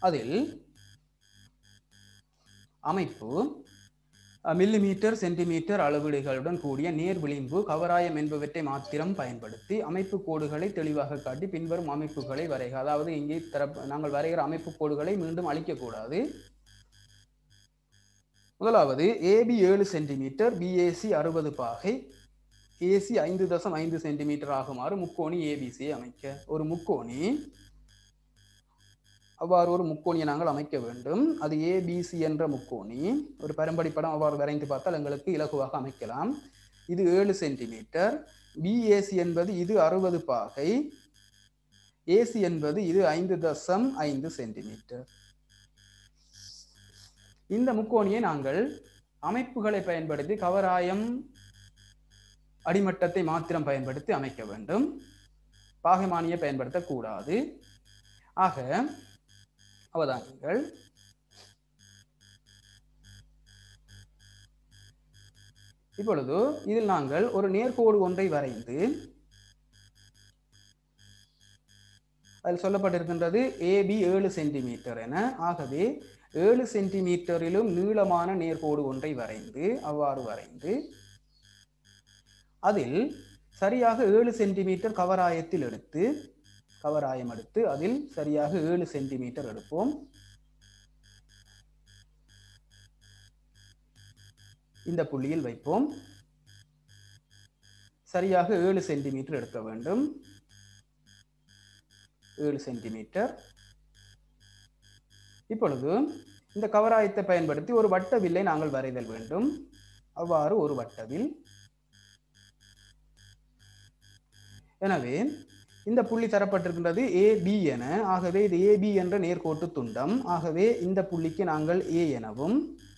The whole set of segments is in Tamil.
அதில் அமைப்பு மில்லிமீட்டர் சென்டிமீட்டர் அளவீடுகளுடன் கூடிய நேர் விளிம்பு கவராயம் என்பவற்றை மாத்திரம் பயன்படுத்தி அமைப்பு கோடுகளை தெளிவாக காட்டி பின்வரும் அமைப்புகளை வரைக. அதாவது இங்கே நாங்கள் வரைகிற அமைப்பு கோடுகளை மீண்டும் அழிக்கக்கூடாது. முதலாவது ஏபி 7 சென்டிமீட்டர், பிஏசி 60 பாகை, ஏசி 5.5 சென்டிமீட்டர் ஆகுமாறு முக்கோணி ஏபிசியை அமைக்க. ஒரு முக்கோணி அவ்வாறு ஒரு முக்கோணியை நாங்கள் அமைக்க வேண்டும். அது ஏபிசி என்ற முக்கோணி. ஒரு பரம்படி படம் அவ்வாறு வரைந்து பார்த்தால் எங்களுக்கு இலகுவாக அமைக்கலாம். இது 7 சென்டிமீட்டர், பிஏசி என்பது இது 60 பாகை, ஏசி என்பது இது 5.5 சென்டிமீட்டர். இந்த முக்கோணியை நாங்கள் அமைப்புகளை பயன்படுத்தி கவராயம் அடிமட்டத்தை மாத்திரம் பயன்படுத்தி அமைக்க வேண்டும். பாகைமானியை பயன்படுத்தக்கூடாது. ஆக அவதானிகள். இப்பொழுது இதில் நாங்கள் ஒரு நேர்கோடு ஒன்றை வரைந்து அதில் சொல்லப்பட்டிருக்கின்றது ஏபி 7 சென்டிமீட்டர் என. ஆகவே 7 சென்டிமீட்டரிலும் நீளமான நேர்கோடு ஒன்றை வரைந்து அவ்வாறு வரைந்து அதில் சரியாக 7 சென்டிமீட்டர் கவராயம் எடுத்து அதில் சரியாக 7 சென்டிமீட்டர் எடுப்போம். இந்த புள்ளியில் வைப்போம். சரியாக 7 சென்டிமீட்டர் எடுக்க வேண்டும். 7 சென்டிமீட்டர். இப்பொழுது இந்த கவராயத்தை பயன்படுத்தி ஒரு வட்டவில்லை நாங்கள் வரைதல் வேண்டும். அவ்வாறு ஒரு வட்டவில். எனவே இந்த புள்ளி தரப்பட்டிருக்கின்றது ஏபி என. ஆகவே இது ஏபி என்ற நேர்கோட்டு துண்டம். ஆகவே இந்த புள்ளிக்கு நாங்கள் ஏ எனவும்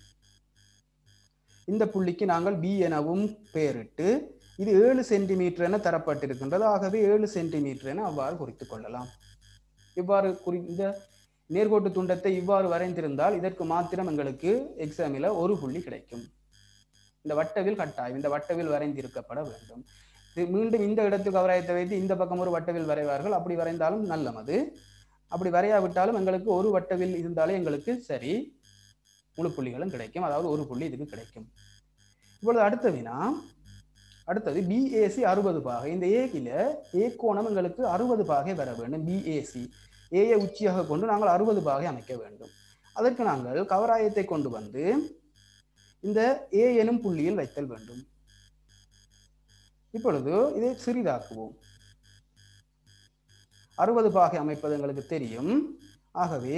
இந்த புள்ளிக்கு நாங்கள் பி எனவும் பெயரிட்டு இது 7 சென்டிமீட்டர் என தரப்பட்டிருக்கின்றது. ஆகவே 7 சென்டிமீட்டர் என அவ்வாறு குறித்துக் கொள்ளலாம். இவ்வாறு இந்த நேர்கோட்டு துண்டத்தை இவ்வாறு வரைந்திருந்தால் இதற்கு மாத்திரம் எங்களுக்கு எக்ஸாமில் ஒரு புள்ளி கிடைக்கும். இந்த வட்டவில் கட்டாயம் இந்த வட்டவில் வரைந்திருக்கப்பட வேண்டும். மீண்டும் இந்த இடத்துக்கு கவராயத்தை வைத்து இந்த பக்கம் ஒரு வட்டவில் வரைவார்கள். அப்படி வரைந்தாலும் நல்லது. அப்படி வரையாவிட்டாலும் எங்களுக்கு ஒரு வட்டவில் இருந்தாலே எங்களுக்கு சரி, முழு புள்ளிகளும் கிடைக்கும். அதாவது ஒரு புள்ளி இதுக்கு கிடைக்கும். இப்பொழுது அடுத்த வினா. அடுத்தது பிஏசி 60 பாகை. இந்த ஏ கோணம் எங்களுக்கு 60 பாகை வர வேண்டும். பிஏசி ஏயை உச்சியாக கொண்டு நாங்கள் 60 பாகை அமைக்க வேண்டும். அதற்கு நாங்கள் கவராயத்தை கொண்டு வந்து இந்த ஏ எனும் புள்ளியில் வைத்தல் வேண்டும். இப்பொழுது இதை சிறிதாக்குவோம். 60 பாகை அமைப்பது எங்களுக்கு தெரியும். ஆகவே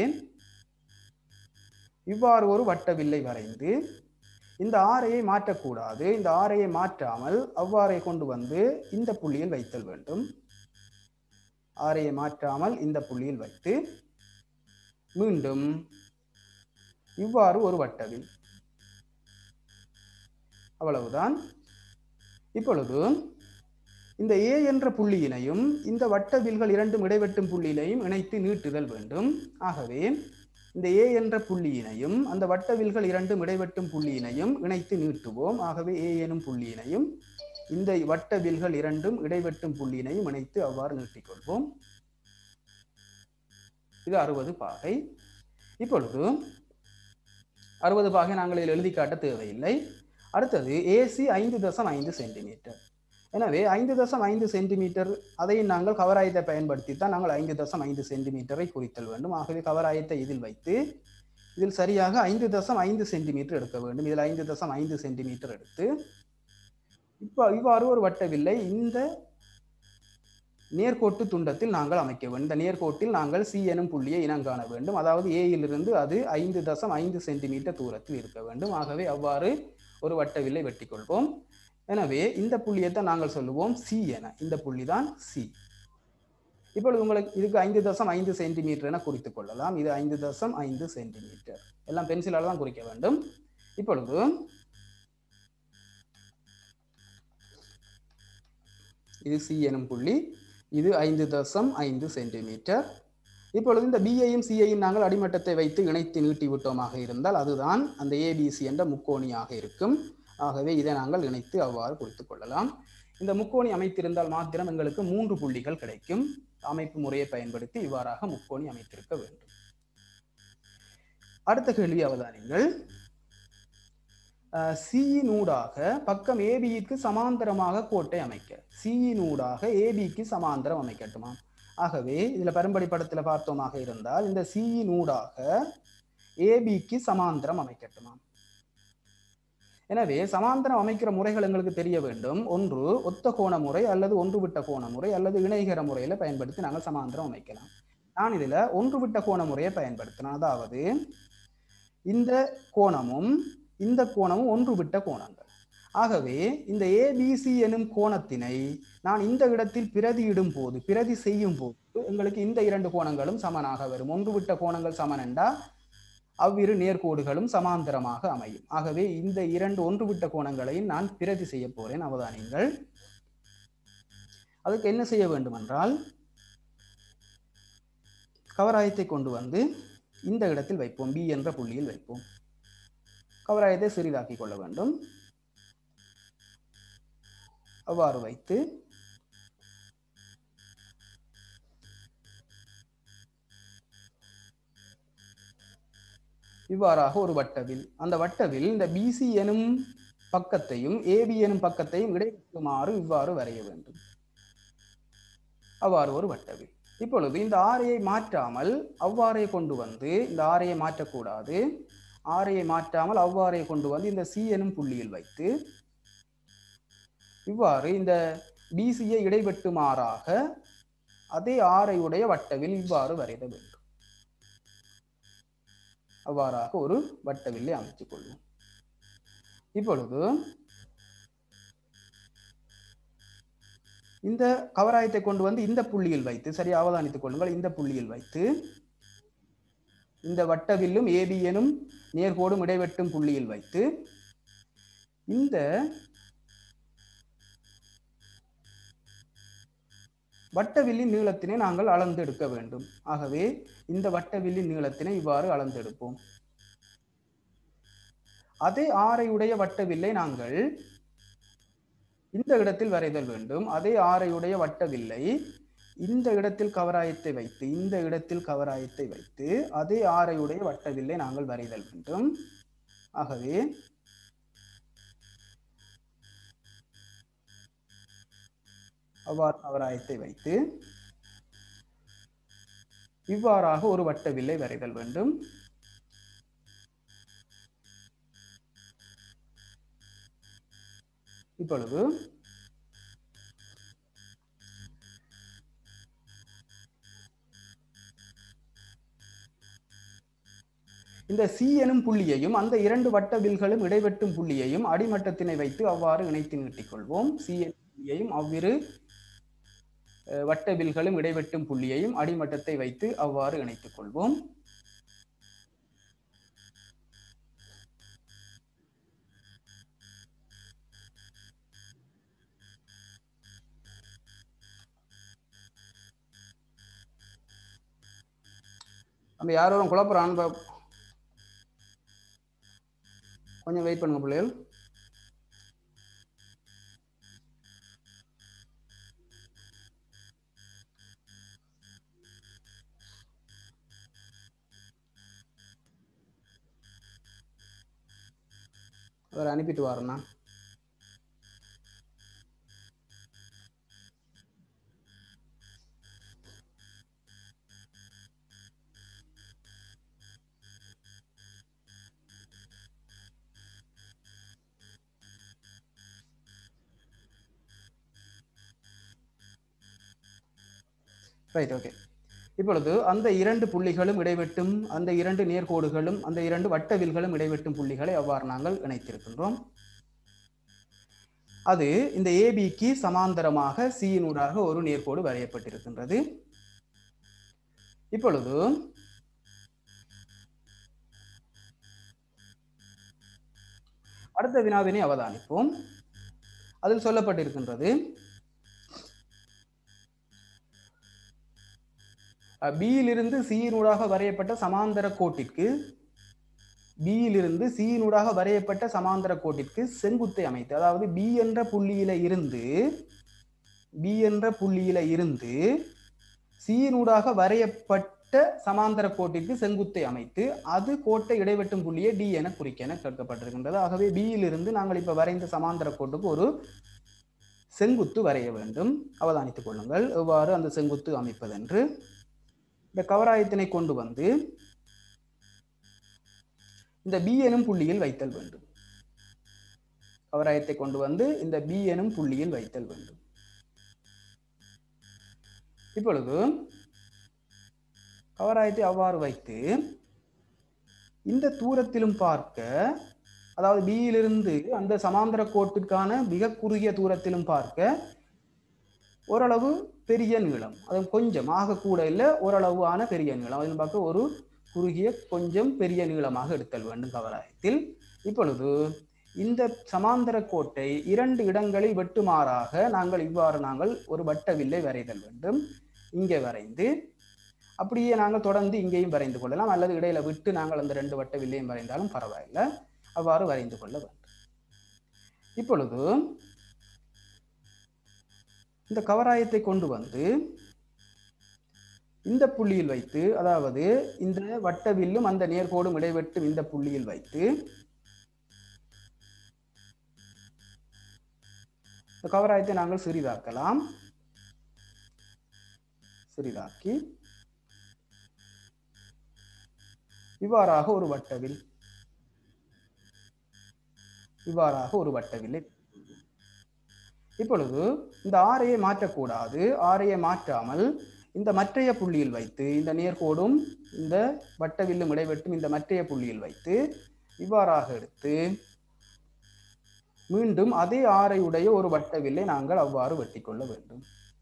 இவ்வாறு ஒரு வட்டவில்லை வரைந்து இந்த ஆரையை மாற்றக்கூடாது. இந்த ஆரையை மாற்றாமல் அவ்வாறை கொண்டு வந்து இந்த புள்ளியில் வைத்தல் வேண்டும். ஆரையை மாற்றாமல் இந்த புள்ளியில் வைத்து மீண்டும் இவ்வாறு ஒரு வட்டவில். அவ்வளவுதான். இப்பொழுது இந்த ஏ என்ற புள்ளியினையும் இந்த வட்டவில்கள் இரண்டும் இடைவெட்டும் புள்ளியினையும் இணைத்து நீட்டுதல் வேண்டும். ஆகவே இந்த ஏ என்ற புள்ளியினையும் அந்த வட்டவில்கள் இரண்டும் இடைவெட்டும் புள்ளியினையும் இணைத்து நீட்டுவோம். ஆகவே ஏ எனும் புள்ளியினையும் இந்த வட்டவில்கள் இரண்டும் இடைவெட்டும் புள்ளியினையும் இணைத்து அவ்வாறு நீட்டிக்கொள்வோம். இது 60 பாகை. இப்பொழுது 60 பாகை நாங்கள் இதில் எழுதி காட்ட தேவையில்லை. அடுத்தது ஏசி 5.5 சென்டிமீட்டர். எனவே 5.5 சென்டிமீட்டர் அதையும் நாங்கள் கவராயத்தை பயன்படுத்தித்தான் நாங்கள் 5.5 சென்டிமீட்டரை குறித்தல் வேண்டும். ஆகவே கவராயத்தை இதில் வைத்து இதில் சரியாக 5.5 சென்டிமீட்டர் எடுக்க வேண்டும். இதில் 5.5 சென்டிமீட்டர் எடுத்து இவ்வாறு ஒரு வட்டவில்லை இந்த நேர்கோட்டு துண்டத்தில் நாங்கள் அமைக்க வேண்டும். இந்த நேர்கோட்டில் நாங்கள் சி எனும் புள்ளியை இனங்காண வேண்டும். அதாவது ஏயிலிருந்து அது 5.5 சென்டிமீட்டர் தூரத்தில் இருக்க வேண்டும். ஆகவே அவ்வாறு ஒரு வட்டவில்லை வெட்டி கொள்வோம். எனவே இந்த புள்ளியை தான் நாங்கள் சொல்லுவோம் சி என. இந்த புள்ளி தான் சி. இப்பொழுது உங்களுக்கு இதுக்கு 5.5 சென்டிமீட்டர் என குறித்துக் கொள்ளலாம். இது 5.5 சென்டிமீட்டர். எல்லாம் பென்சிலால் தான் குறிக்க வேண்டும். இப்பொழுது இது சி எனும் புள்ளி, இது 5.5 சென்டிமீட்டர். இப்பொழுது இந்த பியையும் சியையும் நாங்கள் அடிமட்டத்தை வைத்து இணைத்து நீட்டி விட்டோமாக இருந்தால் அதுதான் அந்த ஏபிசி என்ற முக்கோணியாக இருக்கும். ஆகவே இதை நாங்கள் இணைத்து அவ்வாறு குறித்துக் கொள்ளலாம். இந்த முக்கோணி அமைத்திருந்தால் மாத்திரம் எங்களுக்கு 3 புள்ளிகள் கிடைக்கும். அமைப்பு முறையை பயன்படுத்தி இவ்வாறாக முக்கோணி அமைத்திருக்க வேண்டும். அடுத்த கேள்வி அவதானிங்கள். சியினூடாக பக்கம் ஏபிக்கு சமாந்தரமாக கோட்டை அமைக்க. சியினூடாக ஏபிக்கு சமாந்தரம் அமைக்கட்டுமா? ஆகவே இதுல பெரும்படி படத்துல பார்த்தோமாக இருந்தால் இந்த சியினூடாக ஏபிக்கு சமாந்தரம் அமைக்கட்டுமா? எனவே சமாந்தரம் அமைக்கிற முறைகள் எங்களுக்கு தெரிய வேண்டும். ஒன்று ஒத்த கோண முறை அல்லது ஒன்று விட்ட கோண முறை அல்லது இணைகர முறையில பயன்படுத்தி நாங்கள் சமாந்தரம் அமைக்கலாம். நான் இதுல ஒன்று விட்ட கோண முறையை பயன்படுத்தினேன். அதாவது இந்த கோணமும் இந்த கோணமும் ஒன்று விட்ட கோணங்கள். ஆகவே இந்த ஏபிசி எனும் கோணத்தினை நான் இந்த இடத்தில் பிரதியிடும் போது பிரதி செய்யும் போது எங்களுக்கு இந்த இரண்டு கோணங்களும் சமனாக வரும். ஒன்று விட்ட கோணங்கள் சமன் என்றா அவ்விரு நேர்கோடுகளும் சமாந்தரமாக அமையும். ஆகவே இந்த இரண்டு ஒன்று விட்ட கோணங்களையும் நான் பிரதி செய்ய போறேன். அவதானியங்கள். அதுக்கு என்ன செய்ய வேண்டும் என்றால் கவராயத்தை கொண்டு வந்து இந்த இடத்தில் வைப்போம். பி என்ற புள்ளியில் வைப்போம். கவராயத்தை சிறிதாக்கிக் கொள்ள வேண்டும். அவ்வாறு வைத்து இவ்வாறாக ஒரு வட்டவில், அந்த வட்டவில் இந்த பிசி எனும் பக்கத்தையும் ஏபி எனும் பக்கத்தையும் இடைவெட்டுமாறு இவ்வாறு வரைய வேண்டும். அவ்வாறு ஒரு வட்டவில். இப்பொழுது இந்த ஆரையை மாற்றாமல் அவ்வாறே கொண்டு வந்து, இந்த ஆரையை மாற்றக்கூடாது, ஆரையை மாற்றாமல் அவ்வாறே கொண்டு வந்து இந்த சி எனும் புள்ளியில் வைத்து இவ்வாறு இந்த பிசியை இடைவெட்டுமாறாக அதே ஆரையுடைய வட்டவில் இவ்வாறு வரைய வேண்டும். அவ்வாறாக ஒரு வட்டவில்லை அமைத்துக் கொள்வோம். இப்பொழுது இந்த கவராயத்தை கொண்டு வந்து இந்த புள்ளியில் வைத்து, சரியா அவதானித்துக் கொள்ளுங்கள், இந்த புள்ளியில் வைத்து இந்த வட்டவில்லும் ஏபி எனும் நேர்கோடும் இடைவெட்டும் புள்ளியில் வைத்து இந்த வட்டவில்லின் நீளத்தினை நாங்கள் அளந்து எடுக்க வேண்டும். ஆகவே இந்த வட்டவில்லின் நீளத்தினை இவ்வாறு அளந்தெடுப்போம். அதே ஆரையுடைய வட்டவில்லை நாங்கள் இந்த இடத்தில் வரைதல் வேண்டும். அதே ஆரையுடைய வட்டவில்லை இந்த இடத்தில் கவராயத்தை வைத்து, இந்த இடத்தில் கவராயத்தை வைத்து அதே ஆரையுடைய வட்டவில்லை நாங்கள் வரைதல் வேண்டும். ஆகவே அவ்வாறு கவராயத்தை வைத்து இவ்வாறாக ஒரு வட்டவில்லை வரைதல் வேண்டும். இப்பொழுது இந்த சி எனும் புள்ளியையும் அந்த இரண்டு வட்டவில்களும் இடைவெட்டும் புள்ளியையும் அடிமட்டத்தினை வைத்து அவ்வாறு இணைத்து நீட்டிக் கொள்வோம். சி எனும் புள்ளியையும் அவ்விரு வட்டவில்களும் இடைவெட்டும் புள்ளியையும் அடிமட்டத்தை வைத்து அவ்வாறு இணைத்துக் கொள்வோம். நம்ம யாரும் குழப்பறான், கொஞ்சம் வெயிட் பண்ணுங்க பிள்ளைகள். அவர் அனுப்பிட்டு வாருண்ணா. Right, okay. இப்பொழுது அந்த இரண்டு புள்ளிகளும் இடைவெட்டும், அந்த இரண்டு நேர்கோடுகளும், அந்த இரண்டு வட்டவில்களும் இடைவெட்டும் புள்ளிகளை அவ்வாறு நாங்கள் இணைத்திருக்கின்றோம். அது இந்த ஏபிக்கு சமாந்தரமாக சியினூடாக ஒரு நேர்கோடு வரையப்பட்டிருக்கின்றது. இப்பொழுது அடுத்த வினாவினை அவதானிப்போம். அதில் சொல்லப்பட்டிருக்கின்றது பியிலிருந்து சியினூடாக வரையப்பட்ட சமாந்தர கோட்டிற்கு, பியிலிருந்து சியினூடாக வரையப்பட்ட சமாந்தர கோட்டிற்கு செங்குத்தை அமைத்து, அதாவது பி என்ற புள்ளியில இருந்து சியினூடாக வரையப்பட்ட சமாந்தர கோட்டிற்கு செங்குத்தை அமைத்து அது கோட்டை இடைவெட்டும் புள்ளியை டி என குறிக்க என கேட்கப்பட்டிருக்கின்றது. ஆகவே பியிலிருந்து நாங்கள் இப்ப வரைந்த சமாந்தர கோட்டுக்கு ஒரு செங்குத்து வரைய வேண்டும். அவதானித்துக் கொள்ளுங்கள் எவ்வாறு அந்த செங்குத்து அமைப்பதென்று. இந்த கவராயத்தினை கொண்டு வந்து இந்த பி எனும் புள்ளியில் வைத்தல் வேண்டும். கவராயத்தை கொண்டு வந்து இந்த பி எனும் புள்ளியில் வைத்தல் வேண்டும். இப்பொழுது கவராயத்தை அவ்வாறு வைத்து இந்த தூரத்திலும் பார்க்க, அதாவது பியிலிருந்து அந்த சமாந்தர கோட்டிற்கான மிக குறுகிய தூரத்திலும் பார்க்க ஓரளவு பெரிய நீளம், அது கொஞ்சம் ஆக கூட இல்லை, ஓரளவான பெரிய நீளம், அதில் பார்க்க ஒரு குறுகிய கொஞ்சம் பெரிய நீளமாக எடுத்தல் வேண்டும் கவராயத்தில். இப்பொழுது இந்த சமாந்தர கோட்டை 2 இடங்களில் வெட்டுமாறாக நாங்கள் ஒரு வட்டவில்லை வரைதல் வேண்டும். இங்கே வரைந்து அப்படியே நாங்கள் தொடர்ந்து இங்கேயும் வரைந்து கொள்ளலாம், அல்லது இடையில விட்டு நாங்கள் அந்த 2 வட்டவில்லையும் வரைந்தாலும் பரவாயில்லை, அவ்வாறு வரைந்து கொள்ள வேண்டும். இப்பொழுது இந்த கவராயத்தை கொண்டு வந்து இந்த புள்ளியில் வைத்து, அதாவது இந்த வட்டவில்லும் அந்த நேர்கோடும் இடைவெட்டும் இந்த புள்ளியில் வைத்து இந்த கவராயத்தை நாங்கள் சிறிதாக்கலாம். சிறிதாக்கி இவ்வாறாக ஒரு வட்டவில், இவ்வாறாக ஒரு வட்டவில்லை. இப்பொழுது இந்த ஆரையை மாற்றக்கூடாது. ஆரையை மாற்றாமல் இந்த மற்றைய புள்ளியில் வைத்து, இந்த நேர்கோடும் இந்த வட்டவில்லும் இடைவெட்டும் இந்த மற்றைய புள்ளியில் வைத்து இவ்வாறாக எடுத்து மீண்டும் அதே ஆரையுடைய ஒரு வட்டவில்லை நாங்கள் அவ்வாறு வெட்டிக்கொள்ள வேண்டும்.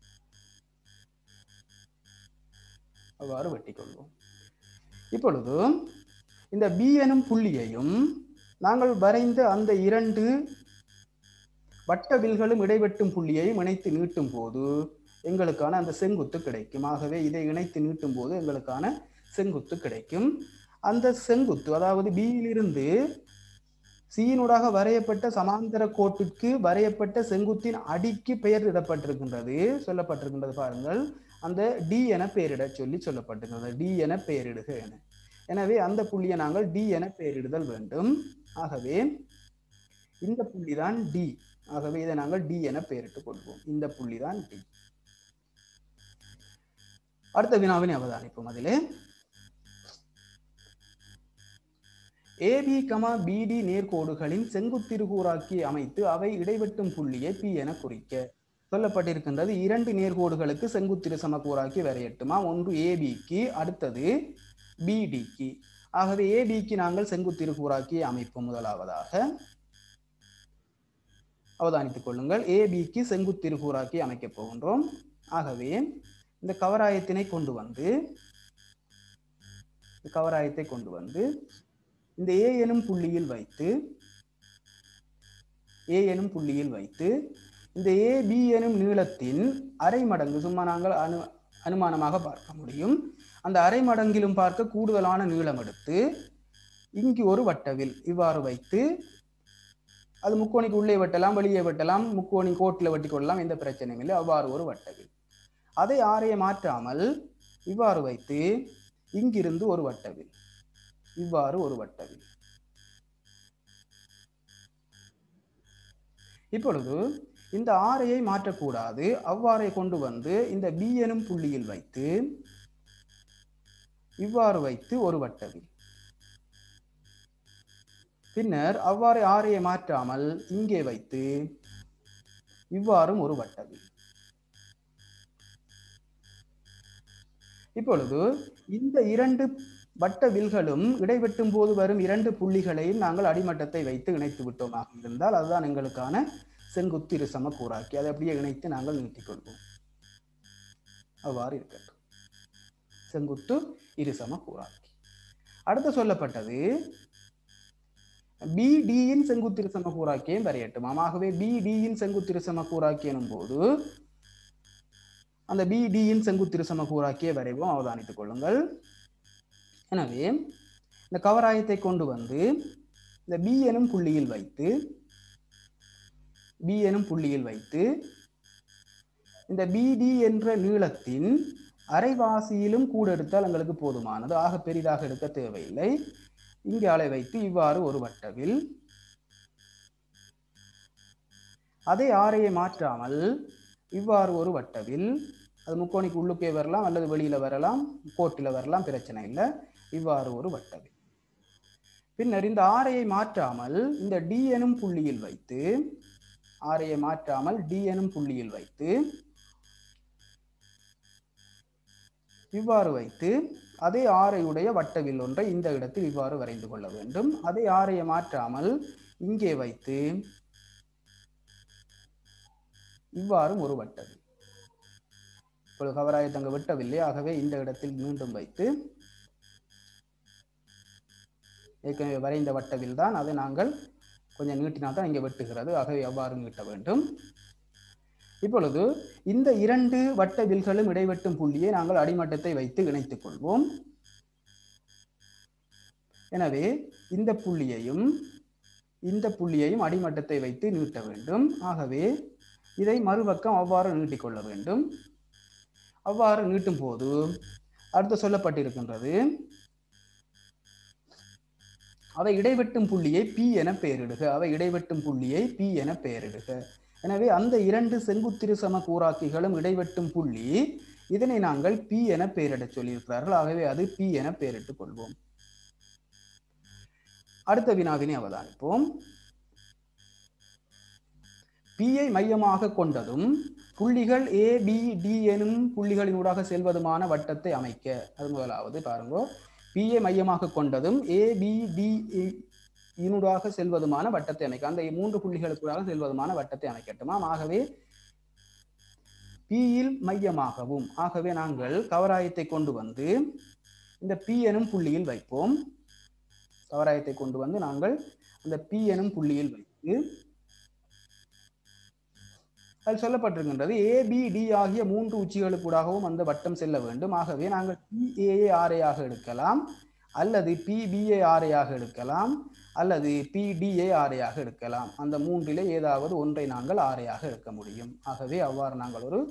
அவ்வாறு வெட்டிக்கொள்வோம். இப்பொழுது இந்த பி எனும் புள்ளியையும் நாங்கள் வரைந்த அந்த 2 வட்டவில்களும் இடைவெட்டும் புள்ளியையும் இணைத்து நீட்டும் போது எங்களுக்கான அந்த செங்குத்து கிடைக்கும். ஆகவே இதை இணைத்து நீட்டும் போது எங்களுக்கான செங்குத்து கிடைக்கும். அந்த செங்குத்து, அதாவது பியிலிருந்து சீனூடாக வரையப்பட்ட சமாந்தர கோட்டிற்கு வரையப்பட்ட செங்குத்தின் அடிக்கு பெயர் இடப்பட்டிருக்கின்றது, சொல்லப்பட்டிருக்கின்றது. பாருங்கள், அந்த டி என பெயரிட சொல்லப்பட்டிருக்கிறது. டி என பெயரிடுக என. எனவே அந்த புள்ளியை நாங்கள் டி என பெயரிடுதல் வேண்டும். ஆகவே இந்த புள்ளி தான் டி. ஆகவே இதை நாங்கள் டி என பெயரிட்டுக் கொள்வோம். இந்த புள்ளி தான் டி. அடுத்த வினாவினை அவதானிப்போம். அதிலே ஏபி பிடி நேர்கோடுகளின் செங்குத்திருகூறாக்கி அமைத்து அவை இடைவெட்டும் புள்ளியை பி என குறிக்க சொல்லப்பட்டிருக்கின்றது. 2 நேர்கோடுகளுக்கு செங்குத்திரு சமக்கூறாக்கி வரையட்டுமா, ஒன்று ஏபிக்கு, அடுத்தது பிடிக்கு. ஆகவே ஏபிக்கு நாங்கள் செங்குத்திருகூறாக்கி அமைப்போம். முதலாவதாக அவதானித்துக் கொள்ளுங்கள், ஏபிக்கு செங்குத்திருகூறாக்கி அமைக்கப் போகின்றோம். ஆகவே இந்த கவராயத்தினை கொண்டு வந்து இந்த ஏ எனும் புள்ளியில் வைத்து இந்த ஏபி எனும் நீளத்தின் அரை மடங்கு, சும்மா நாங்கள் அனுமானமாக பார்க்க முடியும், அந்த அரை மடங்கிலும் பார்க்க கூடுதலான நீளம் எடுத்து இங்கு ஒரு வட்டவில் இவ்வாறு வைத்து, அது முக்கோணிக்கு உள்ளே வெட்டலாம், வெளியே வெட்டலாம், முக்கோணி கோட்டில் வெட்டி கொள்ளலாம், எந்த பிரச்சனையும் இல்லை. அவ்வாறு ஒரு வட்டவில். அதை ஆரையை மாற்றாமல் இவ்வாறு வைத்து இங்கிருந்து ஒரு வட்டவில், இவ்வாறு ஒரு வட்டவில். இப்பொழுது இந்த ஆரையை மாற்றக்கூடாது. அவ்வாறை கொண்டு வந்து இந்த பி எனும் புள்ளியில் வைத்து இவ்வாறு வைத்து ஒரு வட்டவில். பின்னர் அவ்வாறு ஆரையை மாற்றாமல் இங்கே வைத்து இவ்வாறும் ஒரு வட்டவில். இப்பொழுது இந்த 2 வட்டவில்களும் இடைவெட்டும் போது வரும் 2 புள்ளிகளையும் நாங்கள் அடிமட்டத்தை வைத்து இணைத்து விட்டோமாக இருந்தால் அதுதான் எங்களுக்கான செங்குத்து இருசம கூறாக்கி. அதை அப்படியே இணைத்து நாங்கள் நீட்டிக் கொள்வோம். அவ்வாறு இருக்கட்டும், செங்குத்து இருசம கூறாக்கி. அடுத்து சொல்லப்பட்டது பிடியின் செங்குத்து இருசம கூறாக்கியும் வரையட்டுமாம். ஆகவே பிடியின் செங்குத்து இருசம கூறாக்கி எனும் போது அந்த பிடியின் செங்குத்து இருசம கூறாக்கியை வரைவோம். அவதானித்துக் கொள்ளுங்கள். எனவே இந்த கவராயத்தை கொண்டு வந்து இந்த பி எனும் புள்ளியில் வைத்து இந்த பிடி என்ற நீளத்தின் அரைவாசியிலும் கூட எடுத்தால் எங்களுக்கு போதுமானது, ஆக பெரிதாக எடுக்க தேவையில்லை. இங்கே ஆளை வைத்து இவ்வாறு ஒரு வட்டவில் அதே ஆரையை மாற்றாமல் இவ்வாறு ஒரு வட்டவில், அது முக்கோணிக்கு உள்ளுக்கே வரலாம் அல்லது வெளியில வரலாம், கோட்டில் வரலாம், பிரச்சனை இல்லை. இவ்வாறு ஒரு வட்டவில் பின்னர் இந்த ஆரையை மாற்றாமல் இந்த டி எனும் புள்ளியில் வைத்து, ஆரையை மாற்றாமல் டி எனும் புள்ளியில் வைத்து இவ்வாறு வைத்து அதே ஆரையுடைய வட்டவில் ஒன்றை இந்த இடத்தில் இவ்வாறு வரைந்து கொள்ள வேண்டும். அதே ஆரையை மாற்றாமல் இங்கே வைத்து இவ்வாறு ஒரு வட்டவில், இப்பொழுது கவராயத்தை அங்கு வெட்டவில்லை, ஆகவே இந்த இடத்தில் மீண்டும் வைத்து ஏற்கனவே வரைந்த வட்டவில் தான், அதை நாங்கள் கொஞ்சம் நீட்டினால் தான் இங்கே வெட்டுகிறது, ஆகவே எவ்வாறு நீட்ட வேண்டும். இப்பொழுது இந்த இரண்டு வட்டவில்களும் இடைவெட்டும் புள்ளியை நாங்கள் அடிமட்டத்தை வைத்து இணைத்துக் கொள்வோம். எனவே இந்த புள்ளியையும் அடிமட்டத்தை வைத்து நீட்ட வேண்டும். ஆகவே இதை மறுபக்கம் அவ்வாறு நீட்டிக்கொள்ள வேண்டும். அவ்வாறு நீட்டும் போது அடுத்து சொல்லப்பட்டிருக்கின்றது, அவை இடைவெட்டும் புள்ளியை பி என பெயரிடுக. அவை இடைவெட்டும் புள்ளியை பி என பெயரிடுக. எனவே அந்த இரண்டு செங்குத்திரு சம கூராக்கிகளும் இடைவெட்டும் புள்ளி, இதனை நாங்கள் பி என பெயரிடச் சொல்லியிருக்கிறார்கள். ஆகவே அது பி என பெயரிட்டுக் கொள்வோம். அடுத்த வினாவினை அவதானிப்போம். பியை மையமாக கொண்டதும் புள்ளிகள் ஏ பி டி எனும் புள்ளிகளினூடாக செல்வதுமான வட்டத்தை அமைக்க. அது முதலாவது பாருங்க, பியை மையமாக கொண்டதும் ஏ பி டி இனூடாக செல்வதுமான வட்டத்தை அமைக்க. அந்த மூன்று புள்ளிகளுக்கூடாக செல்வதுமான வட்டத்தை அமைக்கட்டுமாம். ஆகவே பியில் மையமாகவும், ஆகவே நாங்கள் கவராயத்தை கொண்டு வந்து இந்த பி எனும் புள்ளியில் வைப்போம். கவராயத்தை கொண்டு வந்து நாங்கள் அந்த பி எனும் புள்ளியில் வைத்து, அது சொல்லப்பட்டிருக்கின்றது ஏபிடி ஆகிய மூன்று உச்சிகளுக்கூடாகவும் அந்த வட்டம் செல்ல வேண்டும். ஆகவே நாங்கள் பிஏயை ஆரையாக எடுக்கலாம், அல்லது பிபியை ஆரையாக எடுக்கலாம், அல்லது பிடியை ஆரையாக எடுக்கலாம். அந்த மூன்றிலே ஏதாவது ஒன்றை நாங்கள் ஆரையாக எடுக்க முடியும். ஆகவே அவ்வாறு நாங்கள் ஒரு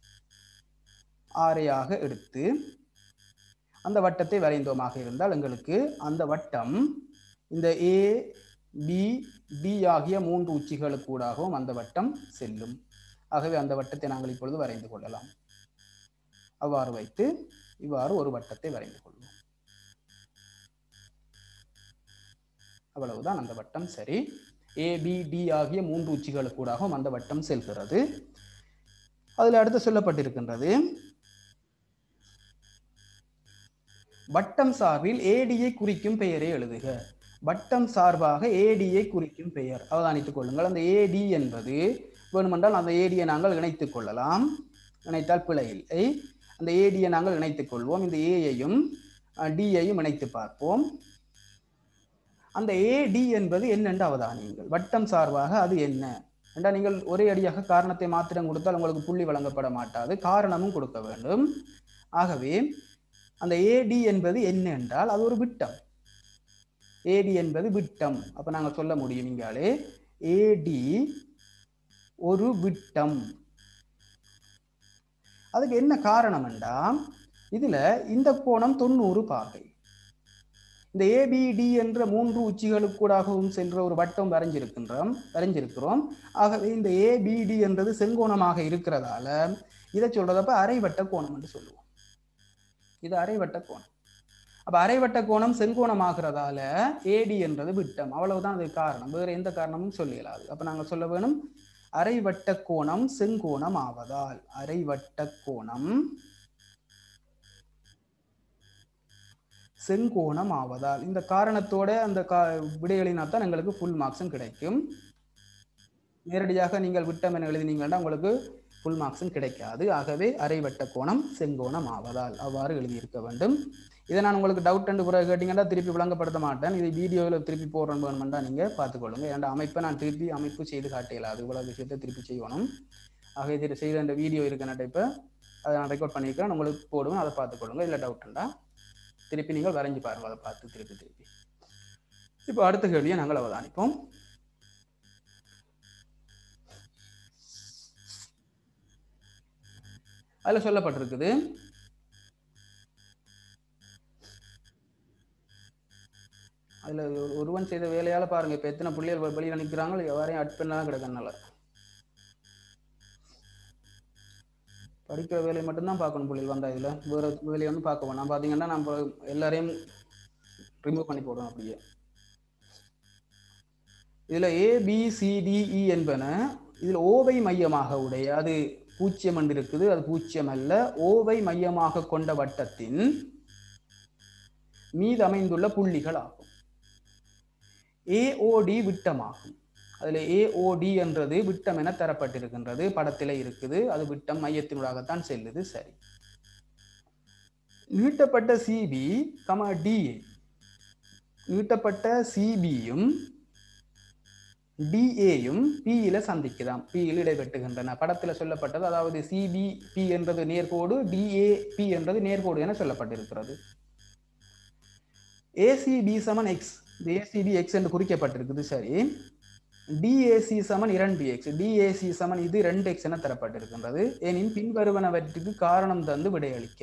ஆரையாக எடுத்து அந்த வட்டத்தை வரைந்தோமாக இருந்தால் எங்களுக்கு அந்த வட்டம் இந்த ஏ பி டி ஆகிய மூன்று உச்சிகளுக்கூடாகவும் அந்த வட்டம் செல்லும். ஆகவே அந்த வட்டத்தை நாங்கள் இப்பொழுது வரைந்து கொள்ளலாம். அவ்வாறு வைத்து இவ்வாறு ஒரு வட்டத்தை வரைந்து கொள்வோம். அவ்வளவுதான், அந்த வட்டம் சரி. ஏபிடி ஆகிய மூன்று உச்சிகளுக்கூடாகவும் அந்த வட்டம் செல்கிறது. அதில் அடுத்து சொல்லப்பட்டிருக்கின்றது, வட்டம் சார்பில் ஏடியை குறிக்கும் பெயரை எழுதுக. வட்டம் சார்பாக ஏடியை குறிக்கும் பெயர் அவதானித்துக் கொள்ளுங்கள். அந்த ஏடி என்பது வேணுமென்றால் அந்த ஏடியை நாங்கள் இணைத்துக் கொள்ளலாம், இணைத்தால் பிழை இல்லை. அந்த ஏடியை நாங்கள் இணைத்துக் கொள்வோம். இந்த ஏயையும் டியையும் இணைத்து பார்ப்போம். அந்த ஏடி என்பது என்னென்று அவதானியுங்கள். வட்டம் சார்பாக அது என்ன என்றால், நீங்கள் ஒரே அடியாக காரணத்தை மாத்திரம் கொடுத்தால் உங்களுக்கு புள்ளி வழங்கப்பட மாட்டாது, காரணமும் கொடுக்க வேண்டும். ஆகவே அந்த ஏடி என்பது என்ன என்றால் அது ஒரு விட்டம். ஏடி என்பது விட்டம். அப்ப நாங்க சொல்ல முடியும் இங்காலே ஏடி ஒரு விட்டம். அதுக்கு என்ன காரணம் என்றா, இதுல இந்த கோணம் 90 பாகை. இந்த ஏபிடி என்ற மூன்று உச்சிகளுக்கூடாகவும் சென்ற ஒரு வட்டம் வரைஞ்சிருக்கிறோம். ஆகவே இந்த ஏபிடி என்றது செங்கோணமாக இருக்கிறதால இதை சொல்றதப்ப அரைவட்ட கோணம் என்று சொல்லுவோம். இது அரைவட்ட கோணம். அப்ப அரைவட்ட கோணம் செங்கோணமாகிறதால ஏடி என்றது விட்டம். அவ்வளவுதான் அதுக்கு காரணம், வேற எந்த காரணமும் சொல்லலாது. அப்ப நாங்க சொல்ல வேணும் அரைவட்ட கோணம் செங்கோணம் ஆவதால். அரைவட்ட கோணம் செங்கோணம் ஆவதால். இந்த காரணத்தோட அந்த விடைகளினால்தான் எங்களுக்கு ஃபுல் மார்க்ஸும் கிடைக்கும். நேரடியாக நீங்கள் விட்டம் என எழுதினீங்கன்னா உங்களுக்கு ஃபுல் மார்க்ஸும் கிடைக்காது. ஆகவே அரைவட்ட கோணம் செங்கோணம் ஆவதால் அவ்வாறு எழுதியிருக்க வேண்டும். இதை நான் உங்களுக்கு டவுட் என்று பிறகு கேட்டீங்கன்னா திருப்பி விளங்கப்படுத்த மாட்டேன். இது வீடியோவில் திருப்பி போடுறேன் வேணுமெண்டா நீங்கள் பார்த்துக்கொள்ளுங்க. ஏன்னா அமைப்பை நான் திருப்பி அமைப்பு செய்து காட்டல, அது இவ்வளோ விஷயத்தை திருப்பி செய்யணும். ஆக இது செய்த இந்த வீடியோ இருக்க இப்போ அதை நான் ரெக்கார்ட் பண்ணியிருக்கேன், உங்களுக்கு போடுவேன், அதை பார்த்துக்கொள்ளுங்க. இல்லை டவுட்டுண்டா திருப்பி நீங்கள் வரைஞ்சி பாருங்கள், அதை பார்த்து திருப்பி. இப்போ அடுத்த கேள்வியை நாங்கள் அவதானிப்போம். அதில் சொல்லப்பட்டிருக்குது, அதுல ஒருவன் செய்த வேலையால பாருங்க இப்ப எத்தனை பிள்ளைகள் வெளியில நிற்கிறாங்க, எவரையும் அட் பண்ணலாம் கிடக்கனால. படிக்கிற வேலையை மட்டும்தான் பார்க்கணும் பிள்ளைகள் வந்தா. இதுல வேற வேலையை வந்து பார்க்க வேணாம். பாத்தீங்கன்னா நம்ம எல்லாரையும் ரிமூவ் பண்ணி போடுறோம் அப்படியே. இதுல ABCDE என்பன இதுல ஓவை மையமாக உடைய, அது பூஜ்ஜியம் என்று இருக்குது, அது பூஜ்ஜியம் அல்ல. ஓவை மையமாக கொண்ட வட்டத்தின் மீது அமைந்துள்ள புள்ளிகள் ஆகும். AOD விட்டமாகும். அதுல AOD என்றது விட்டம் என தரப்பட்டிருக்கின்றது, படத்திலே இருக்குது. அது விட்டம் மையத்தினூடாகத்தான் செல்லுது. சரி. நீட்டப்பட்ட CB, DA. நீட்டப்பட்ட CBயும் DAயும் Pயில சந்திக்குதாம். Pயில் இடைவெட்டுகின்றன. படத்தில் சொல்லப்பட்டது, அதாவது CBP என்றது நேர்கோடு, DAP என்றது நேர்கோடு என சொல்லப்பட்டிருக்கிறது. ACB சமன் X. ACB X என்று குறிக்கப்பட்டிருக்குது. சரி. DAC சமன் 2X. DAC சமன் இது 2X என தரப்பட்டிருக்கின்றது. எனின் பின்வருவனவற்றுக்கு காரணம் தந்து விடையளிக்க.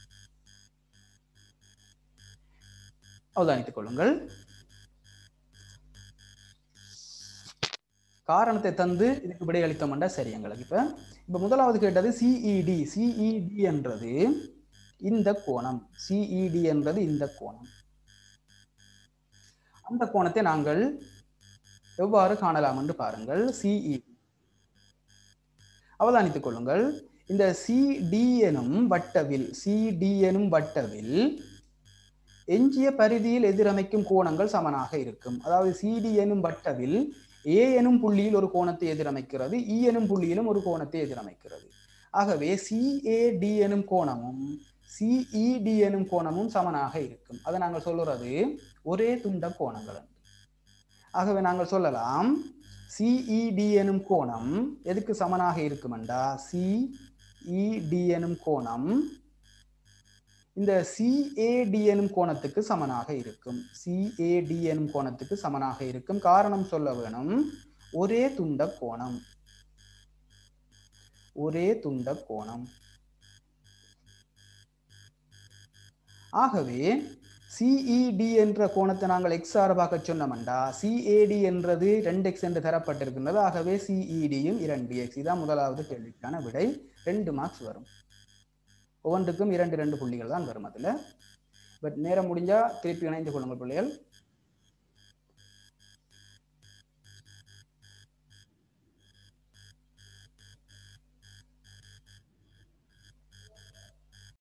அவதானித்துக் கொள்ளுங்கள். காரணத்தை தந்து இதுக்கு விடையளித்தோம்டா சரி எங்களுக்கு. இப்ப முதலாவது கேட்டது CED. CED என்றது இந்த கோணம். CED என்றது இந்த கோணம். அந்த கோணத்தை நாங்கள் எவ்வாறு காணலாம் என்று பாருங்கள். CED அவதானித்துக் கொள்ளுங்கள். இந்த CD எனும் வட்டவில் எஞ்சிய பரிதியில் எதிரமைக்கும் கோணங்கள் சமனாக இருக்கும். அதாவது CD எனும் வட்டவில் A எனும் புள்ளியில் ஒரு கோணத்தை எதிரமைக்கிறது, E எனும் புள்ளியிலும் ஒரு கோணத்தை எதிரமைக்கிறது. ஆகவே CAD எனும் கோணமும் CED எனும் கோணமும் சமனாக இருக்கும். அதை நாங்கள் சொல்லுறது ஒரே துண்ட கோணங்கள். ஆகவே நாங்கள் சொல்லலாம் CED எனும் கோணம் எதுக்கு சமனாக இருக்குமெண்டா, CED எனும் கோணம் இந்த CAD எனும் கோணத்துக்கு சமனாக இருக்கும். CAD எனும் கோணத்துக்கு சமனாக இருக்கும். காரணம் சொல்ல வேணும், ஒரே துண்ட கோணம். ஒரே துண்ட கோணம். ஆகவே CED என்ற கோணத்தை நாங்கள் X சார்பாக சொன்னோம்டா, CAD என்றது 2X என்று தரப்பட்டிருக்கின்றது. ஆகவே CEDயும் 2X. இதான் முதலாவது கேள்விக்கான விடை. 2 மார்க்ஸ் வரும். ஒவ்வொன்றுக்கும் 2 புள்ளிகள் தான் வரும். அதுல பட் நேரம் முடிஞ்சா திருப்பி இணைந்து கொள்ளுங்கள் பிள்ளைகள்.